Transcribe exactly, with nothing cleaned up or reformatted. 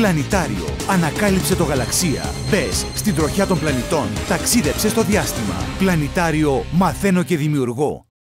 Πλανητάριο. Ανακάλυψε το γαλαξία. Μπες στην τροχιά των πλανητών. Ταξίδεψε στο διάστημα. Πλανητάριο. Μαθαίνω και δημιουργώ.